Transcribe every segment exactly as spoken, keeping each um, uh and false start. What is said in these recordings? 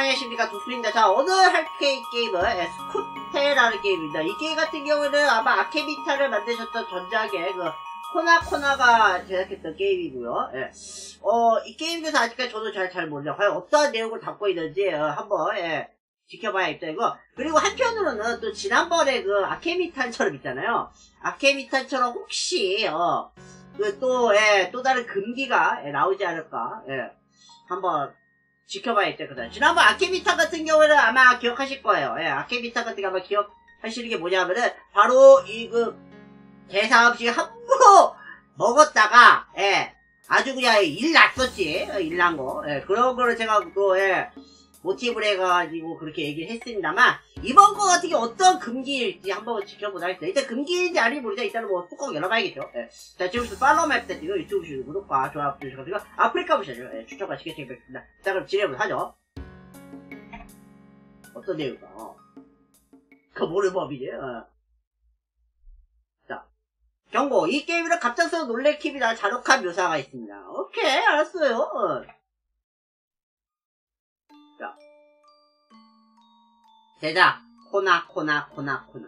안녕하십니까, 도수입니다. 자, 오늘 할 게임은 예, 스쿠테라는 게임입니다. 이 게임 같은 경우는 아마 아케미타를 만드셨던 전작의 그 코나코나가 제작했던 게임이고요. 예. 어, 이 게임에 대해서 아직까지 저도 잘, 잘 모르죠. 과연 어떠한 내용을 담고 있는지 어, 한번 예, 지켜봐야겠다고. 그리고 한편으로는 또 지난번에 그 아케미탄처럼 있잖아요. 아케미탄처럼 혹시 어, 그 또, 예, 또 다른 금기가 예, 나오지 않을까. 예. 한번 지켜봐야겠다. 지난번 아케미타 같은 경우는 아마 기억하실 거예요. 예, 아케미타 같은 경우 아마 기억하시는 게 뭐냐면은 바로 이 그 대사 없이 함부로 먹었다가 예, 아주 그냥 일 났었지. 일 난 거. 예, 그런 거를 제가 또 예, 모티브를 해가지고 그렇게 얘기를 했습니다만 이번 거 같은 게 어떤 금기일지 한번 지켜보자 하겠습니다. 일단 금기인지 아닌지 모르자 일단은 뭐 뚜껑 열어봐야겠죠. 예. 자, 지금부터 팔로우 맵 때리고 유튜브 보시는 구독과 좋아요 부탁드리고 아프리카 보시죠. 예, 추천과 시계팅 뵙겠습니다. 자, 그럼 진행을 하죠. 어떤 내용일까? 어. 그 모르는 법이지. 어. 자, 경고. 이 게임에는 갑작스러운 놀래킴이나 잔혹한 묘사가 있습니다. 오케이, 알았어요. 어. 자, 제작 코나 코나 코나 코나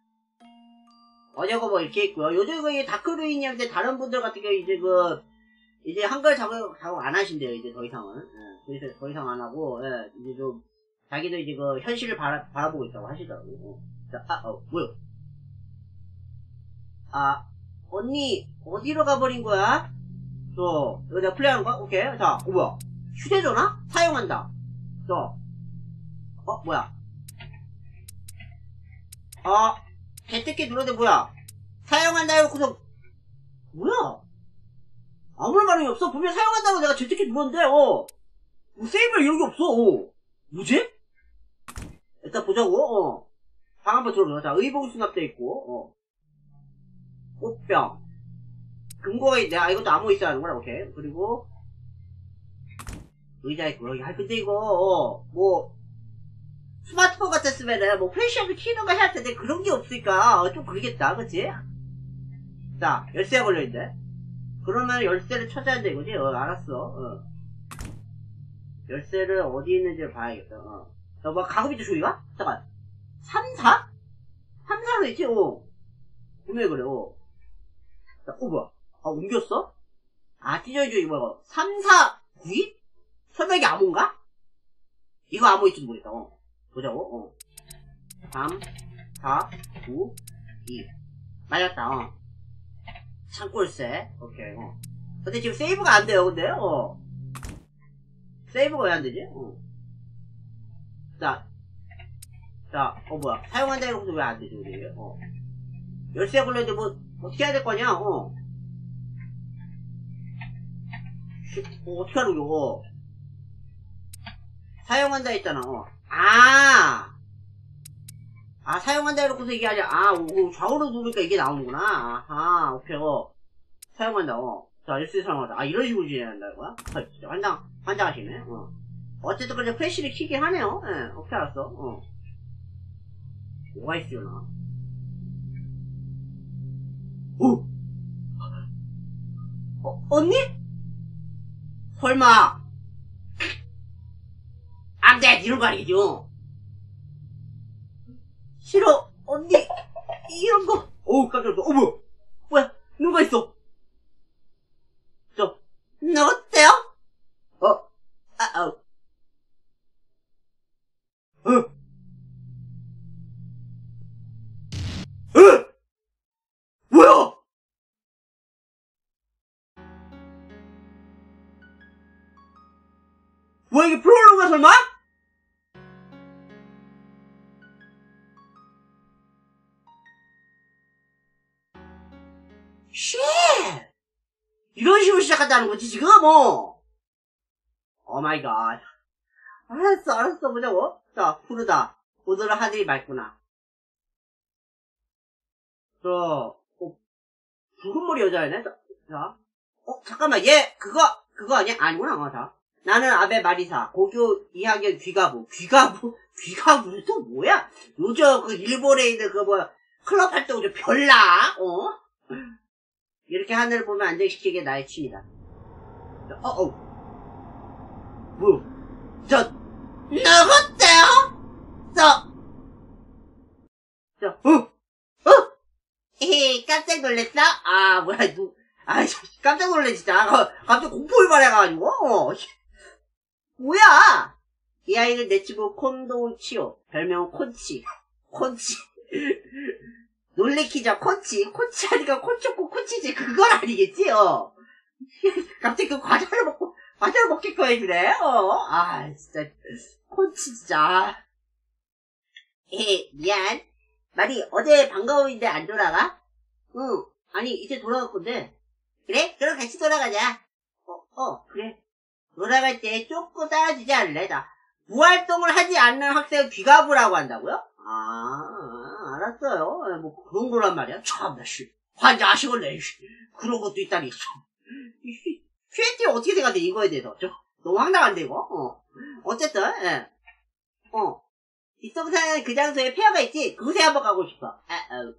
어제가 뭐 이렇게 있고요. 요즘 그 다크루인이한테 다른 분들 같은 경우 이제 그 이제 한글 작업 작업 안 하신대요. 이제 더 이상은 예, 더, 더 이상 안 하고 예, 이제 좀 자기도 이제 그 현실을 바라, 바라보고 있다고 하시더라고. 자, 아, 어, 뭐야? 아, 언니 어디로 가버린 거야? 저 이거 내가 플레이하는 거야? 오케이. 자, 어 뭐야? 휴대전화 사용한다. 저, 어 뭐야? 어, 개뜯기 눌렀는데 뭐야? 사용한다 해놓고서 뭐야? 아무런 반응이 없어. 분명 사용한다고 내가 개뜯기 눌렀는데 어 뭐 세이블 이런 게 없어. 어 뭐지? 일단 보자고. 어 방 한번 들어보자. 자, 의복 수납돼 있고 어 꽃병 금고가 있네. 아, 이것도 암호 있어야 하는구나. 오케이. 그리고 의자 있고 여기. 아, 근데 이거 어 뭐 스마트폰 같았으면은 뭐 플래시하면 키는 거 해야 텐데 그런 게 없으니까 어, 좀 그러겠다. 그치? 자, 열쇠가 걸려있네. 그러면 열쇠를 찾아야 된다 이거지? 어, 알았어. 어. 열쇠를 어디 있는지 봐야겠다. 어. 자, 뭐 가급이죠 조이가? 잠깐. 삼, 사? 삼, 사로 있지? 어. 분명히 그래. 어. 자, 어 뭐야? 아, 옮겼어? 아, 찢어져 이거 뭐야? 삼, 사, 구, 이? 설마 이게 암호인가? 이거 암호일지도 모르겠다. 어. 보자고. 어. 삼, 사, 구, 이. 맞았다. 어. 창골세. 오케이. 어. 근데 지금 세이브가 안 돼요. 근데 어. 세이브가 왜 안 되지? 어. 자, 자, 어 뭐야? 사용한다 이러고도 왜 안 되지? 우리? 어. 열쇠 걸렸는데 뭐 어떻게 해야 될 거냐? 어. 어 어떻게 하는 거? 사용한다 했잖아. 어. 아. 아, 사용한다 해놓고서 이게 아니라, 아, 오, 좌우로 누르니까 이게 나오는구나. 아하, 오케이, 어. 사용한다, 어. 자, 열쇠 사용한다. 아, 이런 식으로 진행해야 한다고요? 아, 진짜, 환장, 환장하시네, 어. 어쨌든, 그냥 플래시를 키긴 하네요. 예, 네, 오케이, 알았어, 어. 뭐가 있으려나? 오! 어, 언니? 설마. 안 돼! 이런 거 아니겠죠? 싫어, 언니, 이런 거. 어우, 깜짝 놀랐어. 어, 뭐야? 뭐야? 누가 있어? 저, 너 어때요? 어, 아, 어. 어? 어? 뭐야? 뭐야, 이게 프롤로그야, 설마? 쉣! 이런 식으로 시작한다는 거지, 지금? 어. 오 마이 갓. 알았어, 알았어, 보자고. 자, 푸르다. 오늘은 하늘이 맑구나. 저, 어, 붉은 머리 여자애네? 자, 자. 어, 잠깐만, 얘, 그거, 그거 아니야? 아니구나, 어, 자. 나는 아베 마리사, 고교 이 학년 귀가부. 귀가부? 귀가부는 또 뭐야? 요즘 그 일본에 있는 그 뭐, 클럽 활동 좀 별나? 어? 이렇게 하늘을 보면 안정시키게 나의 취미다. 어, 어. 뭐, 저, 누구세요? 저, 저, 어, 어? 헤헤, 깜짝 놀랬어? 아, 뭐야, 누, 아, 깜짝 놀래, 진짜. 아, 갑자기 공포유발해가지고, 어. 뭐야? 이 아이는 내 친구 콘도치요. 별명은 콘치. 콘치. 놀래키자, 콘치. 콘치 하니까 콘초코 콘치지. 그건 아니겠지, 어. 갑자기 그 과자를 먹고, 과자를 먹겠거 해주래, 어. 아, 진짜. 콘치, 진짜. 에, 미안. 말이, 어제 반가워인데 안 돌아가? 응. 아니, 이제 돌아갈 건데. 그래? 그럼 같이 돌아가자. 어, 어, 그래. 돌아갈 때 쪼꼬 따라주지 않을래? 나 부활동을 하지 않는 학생을 귀가부라고 한다고요? 아, 알았어요. 뭐 그런 거란 말이야. 참나 씨. 환장하시겠네. 씨. 그런 것도 있다니. 큐엔티 어떻게 생각해 이거에 대해서? 좀 너무 황당한데 이거. 어. 어쨌든 예. 어. 뒷동산은 그 장소에 폐허가 있지. 그곳에 한번 가고 싶어. 아, 어.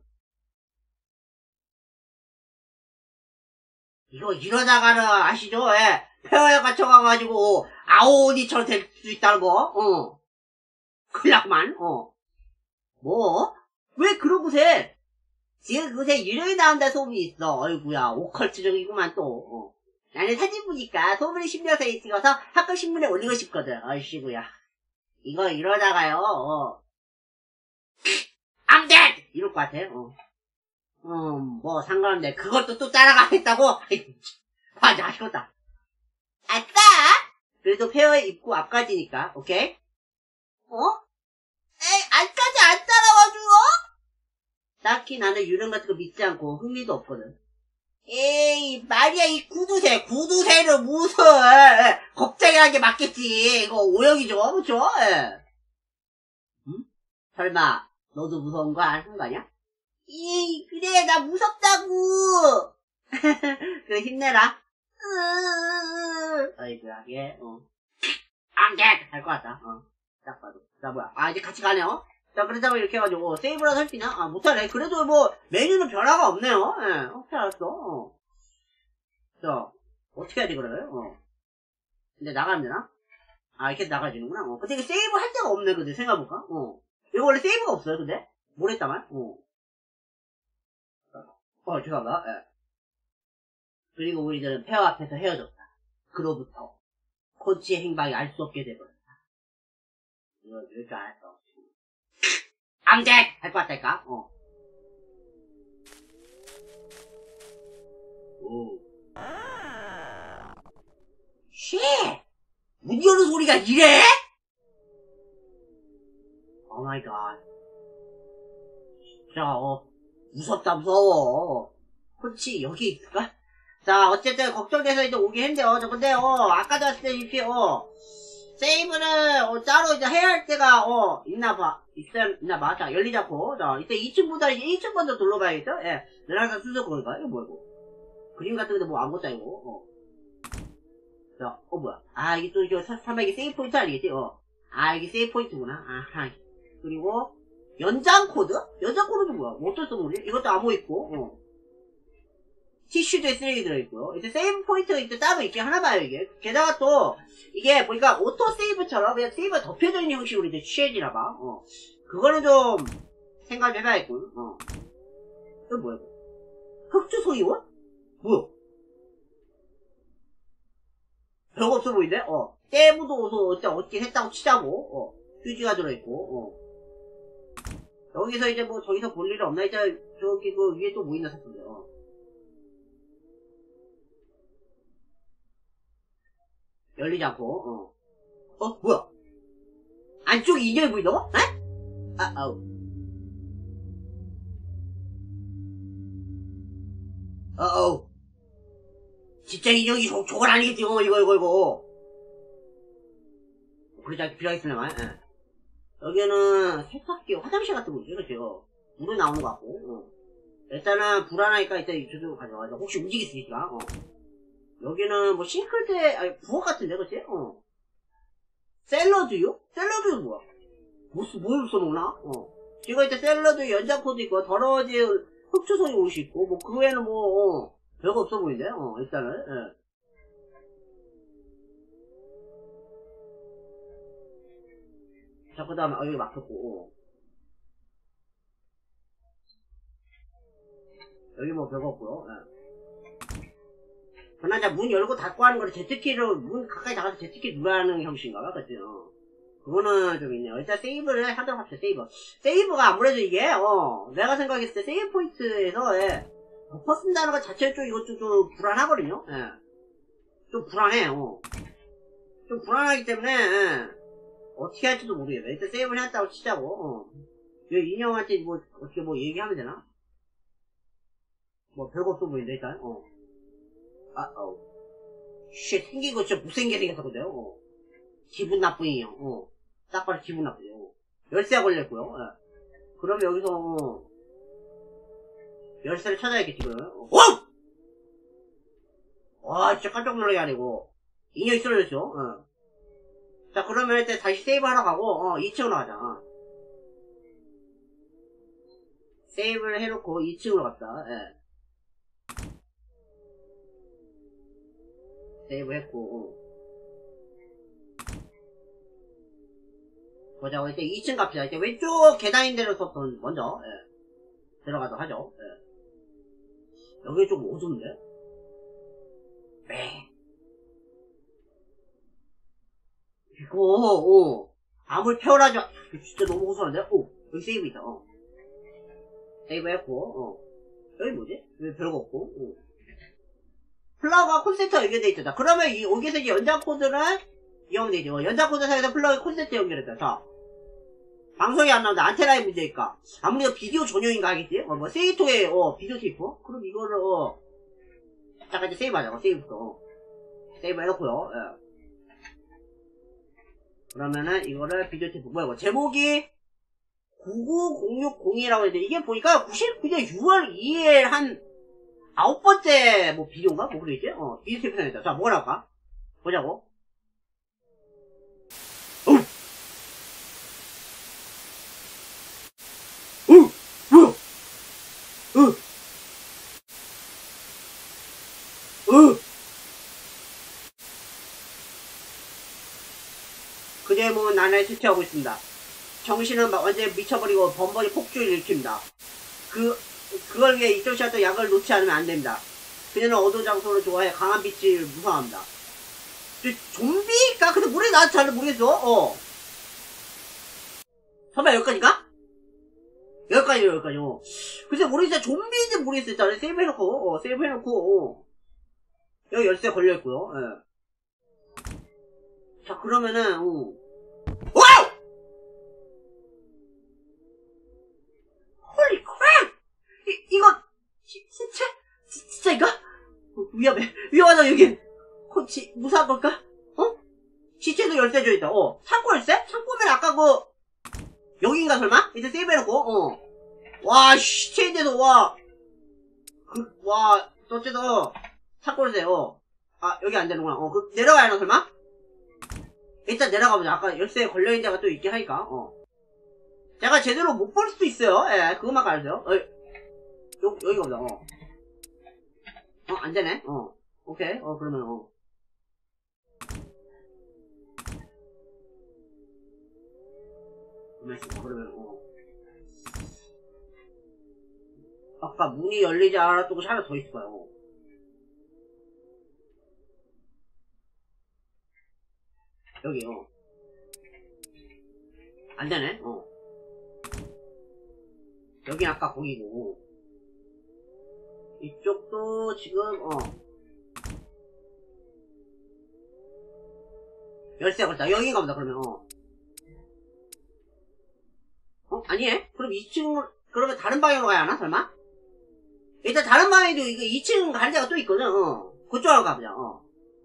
이거 이러다가는 아시죠? 예. 폐허에 갇혀가가지고 아오니처럼 될 수 있다는 거. 어. 큰일 났구만. 어. 뭐? 왜 그런 곳에 지금 그곳에 유령이 나온다 소문이 있어. 어이구야 오컬트적이구만 또. 어. 나는 사진 보니까 소문이 신명서에 찍어서 학교 신문에 올리고 싶거든. 어이씨구야. 이거 이러다가요. 어. 안돼! 이럴 것 같아. 어. 어, 뭐 상관없네. 그것도 또 따라가겠다고? 맞아, 아쉽다. 아싸! 그래도 폐허의 입구 앞까지니까, 오케이? 어? 에이, 안까지 안 따라와줘? 딱히 나는 유령 같은 거 믿지 않고 흥미도 없거든. 에이, 말이야, 이 구두쇠. 구두쇠를 무슨, 겁쟁이 하게 맞겠지. 이거 오역이죠, 그쵸? 응? 설마, 너도 무서운 거 아는 거 아니야? 에이, 그래, 나 무섭다고. 그래, 힘내라. 어이구야, 얘, 어. 안 돼! 할 것 같다, 어. 딱 봐도. 자, 뭐야. 아, 이제 같이 가네요. 자, 그러자면 이렇게 해가지고, 세이브라도 할 수 있나? 아, 못하네. 그래도 뭐, 메뉴는 변화가 없네요. 예, 네, 오케이, 알았어. 어. 자, 어떻게 해야 돼, 그래? 어. 근데 나가면 되나? 아, 이렇게 나가지는구나. 어. 근데 이게 세이브 할 데가 없네, 근데, 생각해볼까? 어. 이거 원래 세이브가 없어요, 근데? 뭘 했다만? 어. 어, 죄송합니다. 예. 그리고 우리들은 폐허 앞에서 헤어졌다. 그로부터 코치의 행방이 알 수 없게 돼버렸다. 이거 이럴 줄 알았어. 안 돼! 할 것 같다니까? 어. 오. 쉣! 문 여는 소리가 이래? 오 마이 갓. 진짜, 어. 무섭다, 무서워. 코치, 여기 있을까? 자, 어쨌든, 걱정돼서 이제 오긴 했는데요. 저, 근데, 어, 아까도 왔다시피, 어, 세이브는, 어, 따로 이제 해야 할 때가, 어, 있나봐. 있, 있나봐. 자, 열리자고. 자, 이때 이 층보다 이제 일 층 먼저 둘러봐야겠죠? 예. 내려가서 순서 거니까. 이거 뭐야, 이거. 그림 같은 건데 뭐 아무것도 아니고, 어. 자, 어, 뭐야. 아, 이게 또, 이거, 설마 이게 세이브 포인트 아니겠지? 어. 아, 이게 세이브 포인트구나. 아하. 그리고, 연장 코드? 연장 코드는 뭐야? 뭐 어쩔 수 없는 이것도 암호 있고, 어. 티슈도에 쓰레기 들어있고요. 이제 세이브 포인트가 이제 따로 있긴 하나 봐요, 이게. 게다가 또, 이게 보니까 오토 세이브처럼 그냥 세이브가 덮여져 있는 형식으로 이제 취해지나 봐. 어. 그거는 좀, 생각을 해봐야겠군. 어. 이거 뭐야, 이거? 흑주 소이원? 뭐야? 별거 없어 보이네? 어. 세이브도 어서 어떻게 했다고 치자고, 어. 휴지가 들어있고, 어. 여기서 이제 뭐, 저기서 볼 일이 없나? 이제, 저기 그 위에 또 뭐 있나 싶은데, 어. 열리지 않고, 어. 어, 뭐야? 안쪽에 인형이 보인다고? 에? 아, 아우. 어, 어우. 진짜 인형이 저, 저건 아니겠지, 어, 이거, 이거, 이거. 그러자, 필요하겠습니다만, 예. 여기는 세탁기, 화장실 같은 거 있죠, 그죠? 물이 나오는 것 같고, 어. 일단은 불안하니까 일단 이쪽으로 가져가. 혹시 움직일 수 있을까? 어. 여기는 뭐 싱크대, 아니, 부엌 같은데, 그치? 어. 샐러드요? 샐러드는 뭐야? 뭐, 뭘 써놓나? 어. 지금 이제 샐러드 연장코도 있고, 더러워질 흑초성이 옷이 있고, 뭐, 그 외에는 뭐, 어, 별거 없어 보이는데? 어, 일단은, 예. 자, 그 다음에, 어, 여기 막혔고. 여기 뭐 별거 없고요. 예. 그나저나 문 열고 닫고 하는 거를 Z키로, 문 가까이 나가서 Z키 누르는 형식인가 봐, 그죠? 그거는 좀 있네요. 일단 세이브를 하도록 합시다, 세이브. 세이브가 아무래도 이게, 어, 내가 생각했을 때 세이브 포인트에서, 예, 버퍼 쓴다는 것 자체는 좀 이것도 좀 불안하거든요? 예. 좀 불안해, 어. 좀 불안하기 때문에, 예. 어떻게 할지도 모르겠어. 일단 세이브를 해놨다고 치자고, 어. 이 인형한테 뭐, 어떻게 뭐 얘기하면 되나? 뭐, 별거 없어 보이는데, 일단, 어. 아, 어. 쉣, 생긴 거 진짜 못생기게 생겼었거든요, 어. 기분 나쁜 인형, 어. 딱 봐도 기분 나쁘죠. 어. 열쇠가 걸렸고요, 예. 그러면 여기서, 어. 열쇠를 찾아야겠지, 그러면. 어! 와, 진짜 깜짝 놀라게 아니고. 인형이 쓰러졌죠, 어. 자, 그러면 일단 다시 세이브 하러 가고, 어, 이 층으로 가자. 어. 세이브를 해놓고 이 층으로 갔다, 예. 세이브 했고, 어. 보자고, 이제 이 층 갑시다. 이제 왼쪽 계단인 데로서 먼저, 예. 들어가도록 하죠, 예. 여기 좀 어두운데? 네. 이거, 어. 아무리 태어나지 마. 진짜 너무 고소한데? 오, 여기 세이브 있다, 어. 세이브 했고, 어. 여기 뭐지? 여기 별거 없고, 어. 플라그가 콘센트가 연결돼 있다. 그러면 이, 여기서 이제 연장 코드는 이용되죠. 되죠. 연장 코드 사이에서 플라그 콘센트 연결했다. 자. 방송이 안 나오는데 안테나의 문제일까? 아무래도 비디오 전용인가 하겠지? 어, 뭐, 세이토의, 어, 비디오 테이프? 그럼 이거를, 어. 잠깐 이제 세이브 하자고, 세이브부터. 세이브 해놓고요, 예. 그러면은, 이거를 비디오 테이프, 뭐야, 이거, 제목이, 구구공육공이라고 했는데, 이게 보니까 구십구 년 유월 이일 한, 아홉 번째, 뭐, 비디오인가? 뭐, 그러겠지? 어, 비디오 테이프 생겼다. 자, 뭐가 나올까? 보자고. 어! 어! 뭐야! 어! 어! 그 제목은 나날이 쇠퇴하고 있습니다. 정신은 막 완전히 미쳐버리고 번번이 폭주를 일으킵니다. 그, 그걸 위해 이쪽 시간도 약을 놓지 않으면 안 됩니다. 그녀는 어두운 장소를 좋아해 강한 빛을 무서워합니다. 좀비가? 근데 모르겠어. 나도 잘 모르겠어. 어. 설마 여기까지가? 여기까지, 여기까지, 어. 글쎄, 모르겠어. 좀비인지 모르겠어. 일단 세이브 해놓고, 어, 세이브 해놓고, 어. 여기 열쇠 걸려있고요, 예. 자, 그러면은, 어. 와우! 홀리 크랩! 이, 이거, 지, 진짜, 지, 진짜 이거? 어, 위험해. 위험하다, 여기. 어, 지, 무사한 걸까? 어? 시체도 열쇠 줘있다, 어. 창고 열쇠? 창고면 아까 그, 여긴가 설마? 이제 세이브 해놓고, 어. 와, 시체인데도, 와. 그, 와, 어쨌든, 창고 열쇠, 어. 아, 여기 안 되는구나. 어, 그, 내려가야 하나, 설마? 일단 내려가보자. 아까 열쇠에 걸려있는 데가 또 있긴 하니까, 어. 제가 제대로 못 볼 수도 있어요. 예, 그것만 가르쳐요. 어, 요, 여기가 보자, 어. 어, 안 되네. 어. 오케이. 어, 그러면, 어. 그러면, 어. 아까 문이 열리지 않았던 곳이 하나 더 있을 거야, 어. 여기, 어. 안 되네, 어. 여긴 아까 거기고. 이쪽도 지금, 어. 열쇠가 걸렸다. 여긴가 보다, 그러면, 어. 어? 아니에? 그럼 이 층, 그러면 다른 방향으로 가야 하나, 설마? 일단 다른 방향에도 이거 이 층 가는 데가 또 있거든, 어. 그쪽으로 가보자, 어.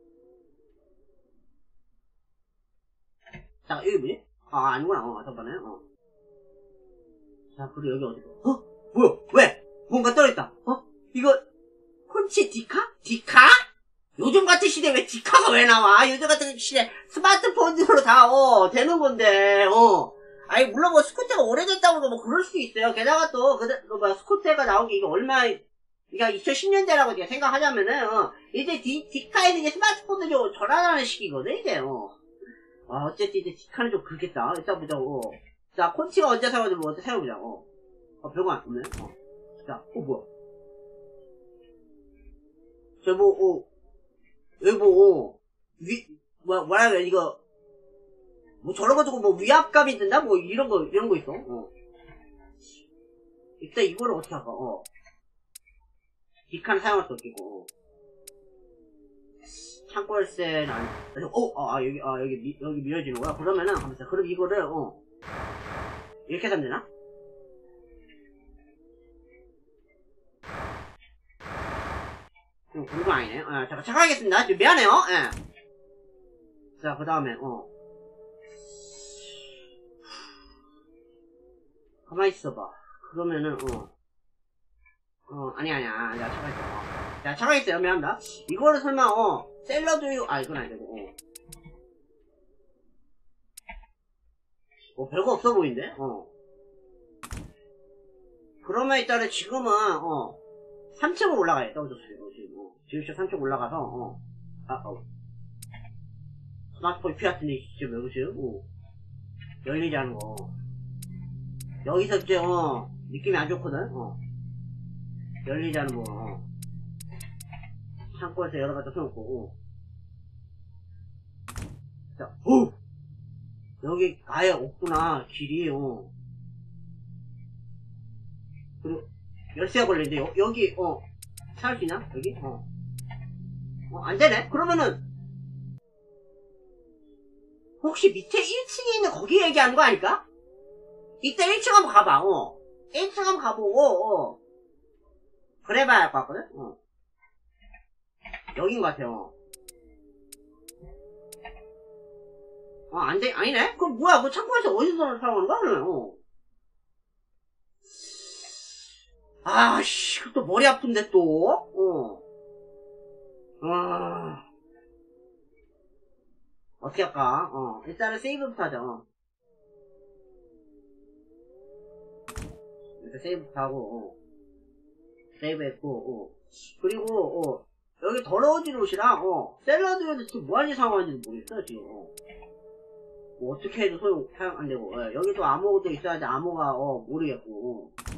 자, 여기 뭐지? 아, 아니구나, 어, 잠깐만요, 어. 자, 그리고 여기 어디고? 어? 뭐야? 왜? 뭔가 떨어있다. 어? 이거, 콘치 디카? 디카? 요즘 같은 시대에 왜 디카가 왜 나와? 요즘 같은 시대에 스마트폰으로 다, 어, 되는 건데, 어. 아니, 물론 뭐 스쿠터가 오래됐다고 뭐 그럴 수 있어요. 게다가 또, 그, 그 뭐, 스쿠터가 나온 게 이게 얼마, 그러니까 이천십 년대라고 이제 생각하자면은, 어, 이제 디, 디카에는 이제 스마트폰들이 전환하는 시기거든, 이제, 어. 아, 어쨌든 이제 직하는 좀 그렇겠다. 이따 보자고. 어. 자, 콘치가 언제 사가지고 어때 사용해보자. 어. 어, 별거 안 없네. 어. 자, 어, 뭐야. 저 뭐, 어. 여기 뭐, 어. 위, 뭐, 뭐라 그래, 이거. 뭐 저런 거 두고 뭐 위압감이 든다? 뭐 이런 거, 이런 거 있어. 어. 일단 이거를 어떻게 할까, 어. 뒷칸 사용할 수 없겠고. 어. 창골세는 안, 어, 아, 여기, 아, 여기, 미, 여기 밀어지는 거야? 그러면은, 가만있어. 그럼 이거를, 어. 이렇게 하면 되나? 음, 그런 거 아니네. 아, 잠깐, 잠깐 하겠습니다. 좀 미안해요. 예. 자, 그 다음에, 어. 가만히 있어봐. 그러면은, 어. 어, 아니, 아니야. 아니야. 잠깐 있어. 어. 자, 잠깐 있어요. 미안합니다. 이거를 설마, 어, 샐러드유, 아, 이건 아니고, 어. 어, 별거 없어 보이는데? 어. 그러면 일단은 지금은, 어, 삼 층으로 올라가야겠다. 어쩔 수 없어, 지금. 어. 지금 삼 층 올라가서, 어. 아, 어. 스마트폰 피 같은데, 진짜 왜 그러세요? 어. 열리지 않은 거. 여기서 이제, 어, 느낌이 안 좋거든? 어. 열리지 않은 거, 어. 창고에서 여러 가지 써놓고, 어. 자, 오! 여기 아예 없구나, 길이, 어. 그리고, 열쇠가 걸리는데, 여, 여기, 어. 찾을 수 있나? 여기? 어. 어, 안 되네? 그러면은, 혹시 밑에 일 층에 있는 거기 얘기하는 거 아닐까? 이따 일 층 한번 가봐, 어. 일 층 한번 가보고, 어. 그래봐야 할 것 같거든? 어. 여긴 것 같아요. 어, 안 돼, 아니네? 그럼 뭐야, 그 창고에서 어디서 사용하는 거야, 그러면? 어. 아씨, 또 머리 아픈데 또? 어. 아. 어떻게 할까? 어. 일단은 세이브부터 하자, 어. 일단 세이브부터 하고, 어. 세이브 했고, 어. 그리고, 어. 여기 더러워진 옷이랑, 어. 샐러드에도 지금 뭐하니 사용하는지도 모르겠어, 지금, 어. 뭐 어떻게 해도 소용, 사용 안 되고, 예. 여기도 암호도 있어야지 암호가, 어, 모르겠고, 어.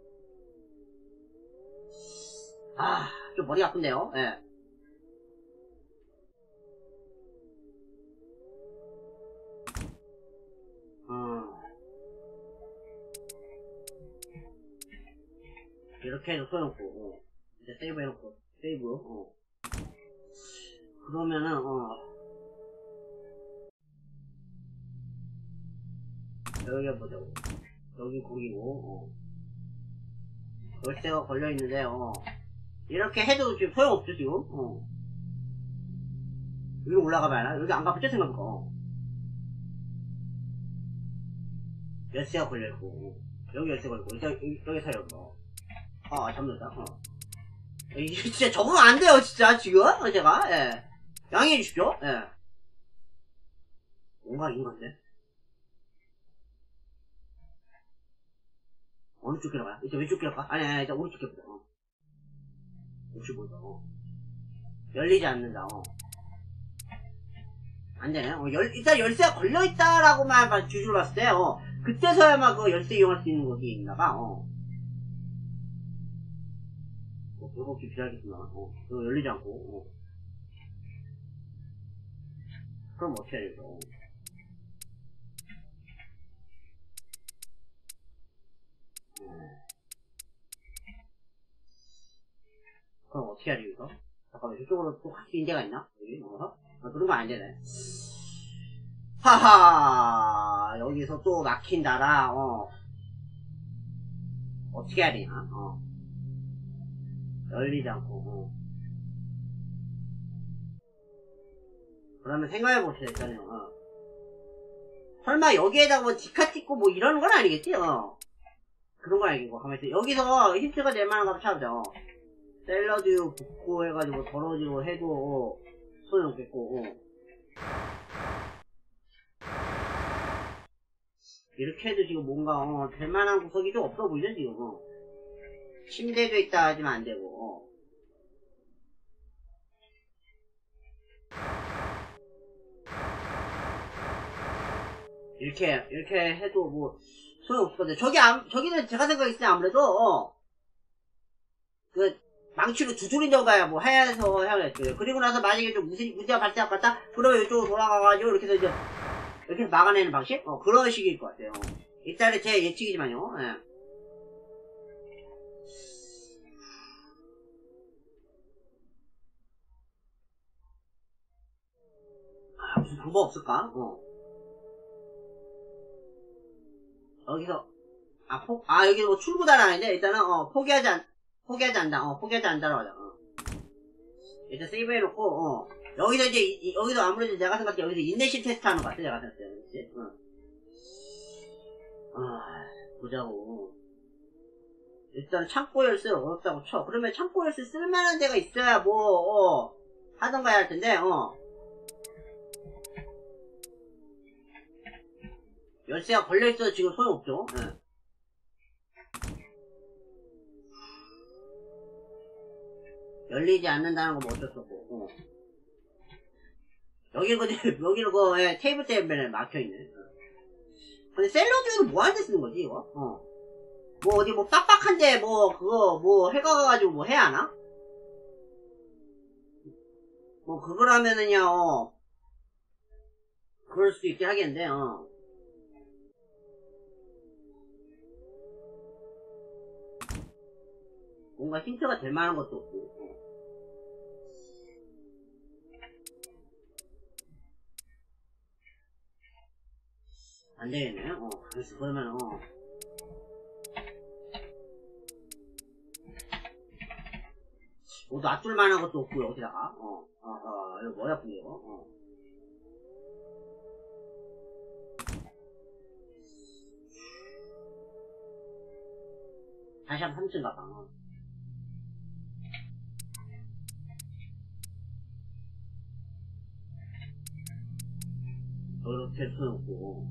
아, 좀 머리 아픈데요, 예. 어. 이렇게 해도 소용없고, 어. 이제 세이브 해놓고, 세이브, 어. 그러면은, 어. 여기 해보자고. 여기 거기고, 어. 열쇠가 걸려있는데, 어. 이렇게 해도 지금 소용없죠, 지금, 어. 여기 올라가봐야 여기 안 가봤죠, 생각보다. 어. 열쇠가 걸려있고, 어. 여기 열쇠 걸려있고, 여기, 여기 사요, 어. 아, 잠들다, 어. 이게 진짜 적응 안 돼요, 진짜, 지금, 제가, 예. 양해해 주십시오, 예. 뭔가 인건데? 어느 쪽 길어가요? 이제 왼쪽 길어가? 아니, 아니, 일단 오른쪽 길어보자, 어. 혹시 뭐다, 어. 열리지 않는다, 어. 안 되네, 어. 열, 일단 열쇠가 걸려있다라고만 주주로 봤을 때, 어. 그때서야만 그 열쇠 이용할 수 있는 것이 있나봐, 어. 어, 그렇게 필요하겠구나, 어. 이거 열리지 않고, 어. 그럼 어떻게 해야 되죠? 그럼 어떻게 해야 되겠어? 잠깐만, 이쪽으로 또 갈 수 있는 데가 있나? 여기 넘어서? 아, 그런 거 안 되네. 하하, 여기서 또 막힌다라, 어. 어떻게 해야 되나, 어. 열리지 않고, 어. 그러면 생각해봅시다, 일단은, 어. 설마 여기에다가 뭐 디카 찍고 뭐 이러는 건 아니겠지, 어. 그런 건 아니고, 가만있어. 여기서 힌트가 될 만한 거 한번 찾아보자, 어. 샐러드 붓고 해가지고 더러지고 해도 소용없겠고, 어. 이렇게 해도 지금 뭔가 어, 될만한 구석이 좀 없어 보이죠 지금. 어. 침대도 있다 하지만 안 되고. 어. 이렇게 이렇게 해도 뭐 소용없을 건데 저기 안, 저기는 제가 생각했을 때 아무래도 어, 그 망치로 두드린 적봐야 뭐 해서 해야겠어요. 그리고 나서 만약에 좀 무슨 문제가 발생할 것 같다? 그러면 이쪽으로 돌아가가지고 이렇게 해서 이제 이렇게 막아내는 방식? 어 그런 식일 것 같아요. 일단은 제 예측이지만요. 예. 아, 무슨 방법 없을까? 어. 여기서 아, 포, 아 여기 뭐 출구다라는데 일단은 어 포기하지 않 포기하지 않다. 어 포기하지 않다라고 하자. 어. 일단 세이브 해놓고 어 여기서 이제 이, 이, 여기도 아무래도 내가 생각해 여기서 인내심 테스트 하는 것 같아. 내가 생각해. 그치? 어. 아 보자고. 일단 창고 열쇠 어렵다고 쳐. 그러면 창고 열쇠 쓸만한 데가 있어야 뭐 어, 하던가 해야 할 텐데 어. 열쇠가 걸려있어도 지금 소용없죠. 예. 열리지 않는다는 건 뭐 어쩔 수 없고 어. 여기는 그 여기는 그 예, 테이블 때문에 막혀있네. 어. 근데 샐러드는 뭐 하는데 쓰는 거지 이거? 어. 뭐 어디 뭐 빡빡한데 뭐 그거 뭐 해가가지고 뭐 해야 하나? 뭐 그거라면은요 어. 그럴 수 있게 하겠는데 어. 뭔가 힌트가 될 만한 것도 없고 어. 안 되겠네. 어, 그래서 그러면 어. 뭐 놔둘 만한 것도 없고 여기다가 어, 어, 어, 이거 뭐야 근데 이거 어. 다시 한번 삼 층 가봐. 어. 이렇게 써놓고.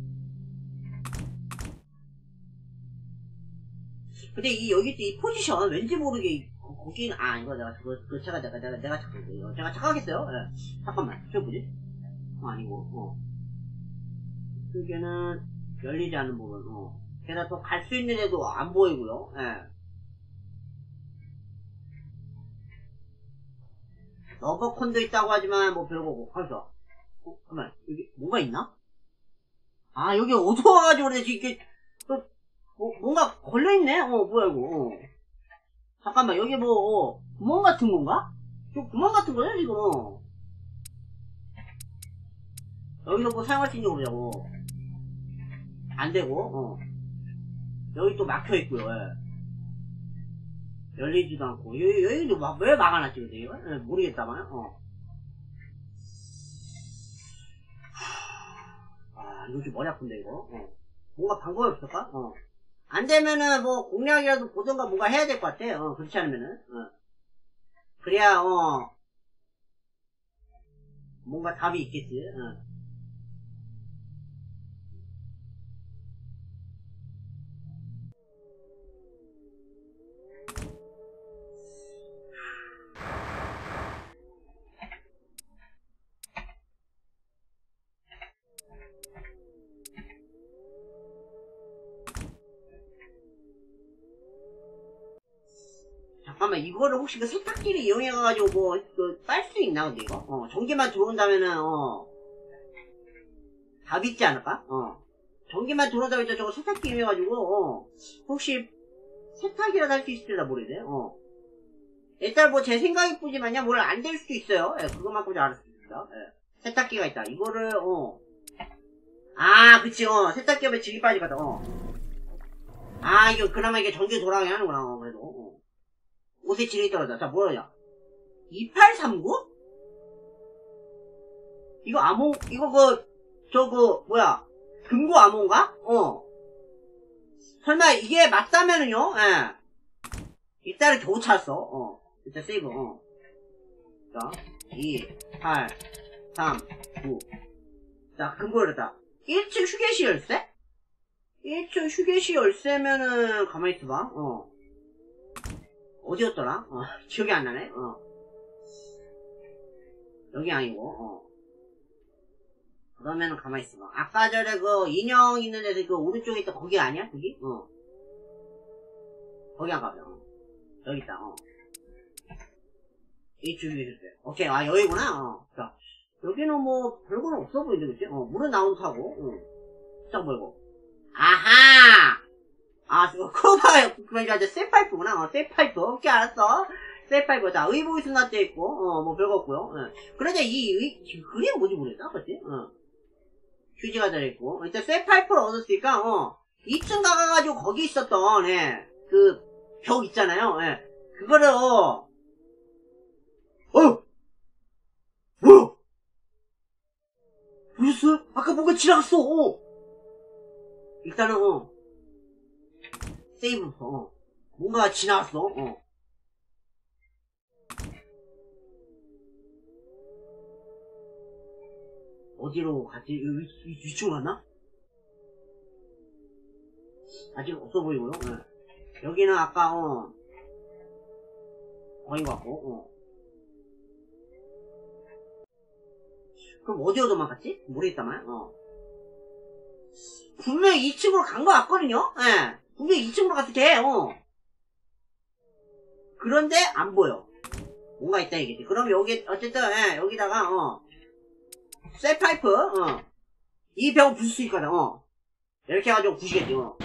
근데 이 여기 이 포지션 왠지 모르게 거기는 아 이거 내가 그거 그 제가 내가 내가 내가 착각했어요. 제가 착각했어요. 예. 잠깐만 저 뭐지? 어, 아니고 어. 여기는 열리지 않는 부분. 어. 게다가 또 갈 수 있는 데도 안 보이고요. 예. 러버콘도 있다고 하지만 뭐 별거고. 가서. 어, 잠깐만 여기 뭐가 있나? 아 여기 어두워가지고 그래 이게 또 뭐, 뭔가 걸려있네? 어 뭐야 이거 어. 잠깐만 여기 뭐 어, 구멍 같은 건가? 저 구멍 같은 거야 지금 어. 여기서 뭐 사용할 수 있는 거 보자고. 안되고 어. 여기 또 막혀있고요. 예. 열리지도 않고 여기 여기도 막 왜 막아놨지 근데 이거? 예, 모르겠다만 어. 아 이거 좀 머리 아픈데 이거 어. 뭔가 방법이 없을까? 어. 안되면은 뭐 공략이라도 보던가 뭔가 해야 될 것 같아. 어 그렇지 않으면은 어. 그래야 어 뭔가 답이 있겠지. 어. 잠깐만 이거를 혹시 그 세탁기를 이용해가지고 뭐 그 빨 수 있나 근데 이거? 어 전기만 들어온다면은 어 답이 있지 않을까? 어 전기만 들어온다면 저거 세탁기 이용해가지고 어 혹시 세탁이라도 할 수 있을지라 모르겠네. 어 일단 뭐 제 생각일 뿐이지만요 뭘 안 될 수도 있어요. 예, 그것만큼 잘 알았습니다. 예. 세탁기가 있다 이거를 어 아 그치 어 세탁기 하면 질이 빠지거든. 어 아 이거 그나마 이게 전기 돌아가게 하는구나. 어 그래도 어. 옷에 질이 떨어져. 자 뭐야 이팔삼구? 이거 암호 이거 그 저거 뭐야 금고 암호인가? 어 설마 이게 맞다면은요? 예 이따를 겨우 찾았어. 어 일단 세이브. 어 자 이, 팔, 삼, 구 자 금고 열었다. 일 층 휴게실 열쇠? 일 층 휴게실 열쇠면은 가만히 있어봐. 어 어디였더라? 어 기억이 안 나네. 어 여기 아니고 어 그러면은 가만히 있어봐. 아까 전에 그 인형 있는 데서 그 오른쪽에 있던 거기 아니야? 거기? 어. 거기 안 가면. 어. 여기 있다. 어. 이쪽에 있었어요. 오케이. 아, 여기구나. 어. 자. 여기는 뭐, 별거는 없어 보이는데, 그치? 어, 물은 나오는 타고, 응. 딱 보이고. 아하! 아, 그거 봐요. 그러니까 이제 쇠파이프구나. 어, 쇠파이프. 오케이, 알았어. 쇠파이프. 자, 의보이스 나떼 있고, 어, 뭐 별거 없고요. 응. 그러자 이, 의, 그림 뭐지 모르겠다. 그치? 응. 휴지가 달려있고. 일단 쇠파이프를 얻었으니까, 어, 이 층 가가지고 거기 있었던, 예, 그, 벽 있잖아요. 예. 그거를, 어, 어! 뭐야? 보셨어요? 아까 뭔가 지나갔어. 어. 일단은 어 세이브부터 어. 뭔가 지나갔어. 어. 어디로 갔지? 위, 위, 위쪽으로 갔나? 아직 없어 보이고요. 어. 여기는 아까 어 거인 것 같고. 어. 그럼 어디로 도망갔지? 모르겠다만. 어. 분명히 이 층으로 간 것 같거든요? 예. 분명히 이 층으로 갔을 때, 어. 그런데, 안 보여. 뭔가 있다, 이게. 그럼 여기, 어쨌든, 예, 여기다가, 어. 쇠파이프, 어. 이 벽을 부술 수 있거든, 어. 이렇게 해가지고 부시겠지, 어.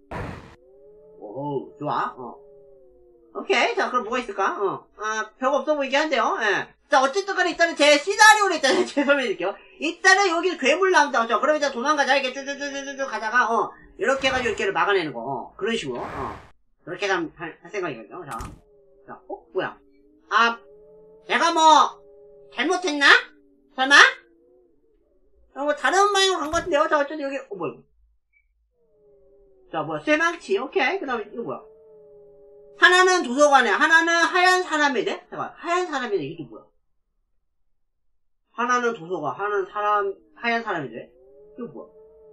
오호, 좋아, 어. 오케이. 자, 그럼 뭐가 있을까? 어. 아, 벽 없어 보이게 한대요, 예. 자, 어쨌든 간에 일단은 제 시나리오를 일단 제 설명해드릴게요. 일단은 여기 괴물 나온다. 자, 그럼 일단 도망가자. 이렇게 쭈쭈쭈쭈쭈 가다가, 어, 이렇게 해가지고 이렇게 막아내는 거. 어, 그런 식으로, 어. 그렇게 할, 할 생각이거든요. 자. 자, 어? 뭐야? 아, 내가 뭐, 잘못했나? 설마? 어, 뭐, 다른 방향으로 간 것 같은데요? 자, 어쨌든 여기, 어, 뭐야? 자, 뭐야? 쇠망치. 오케이. 그 다음에, 이거 뭐야? 하나는 도서관에, 하나는 하얀 사람이네? 잠깐, 하얀 사람이네. 이게 또 뭐야? 하나는 도서관, 하나는 사람, 하얀 사람이네? 이거 뭐야?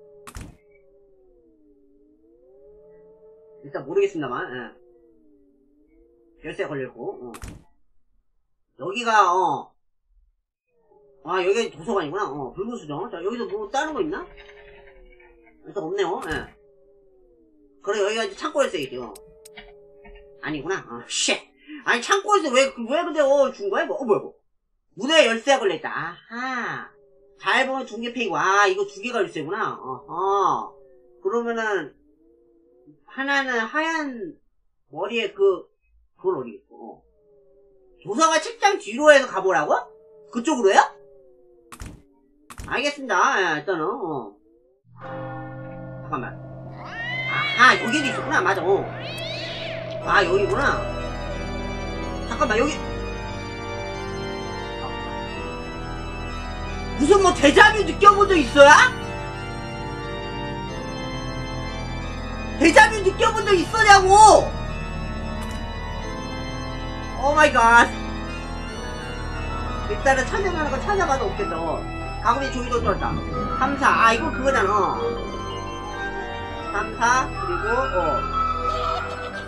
일단 모르겠습니다만, 예. 열쇠 걸려있고, 어. 여기가, 어. 아, 여기 도서관이구나. 어, 불구수정. 자, 여기서 뭐 다른 거 있나? 일단 없네요, 예. 그래, 여기가 이제 창고에서 있대요. 아니구나. 어, 쉣. 아니, 창고에서 왜, 왜 근데, 어, 준 거야? 뭐, 어, 뭐야, 뭐. 무대에 열쇠가 걸려있다. 아하. 잘 보면 두 개 페이고, 아, 이거 두 개가 열쇠구나. 어허. 그러면은, 하나는 하얀 머리에 그, 그건 어디 있고. 어. 도서관 책장 뒤로 해서 가보라고? 그쪽으로요? 알겠습니다. 예, 일단은, 어. 잠깐만. 아하, 여기도 있었구나. 맞아, 어. 아, 여기구나. 잠깐만, 여기. 무슨 뭐 데자뷰 느껴본 적 있어요? 데자뷰 느껴본 적 있어냐고! 오 마이 갓. 일단은 찾아가는 거 찾아가도 없겠다. 가구리 조이도 떴다. 삼, 사. 아, 이거 그거잖아. 삼, 사, 그리고, 어.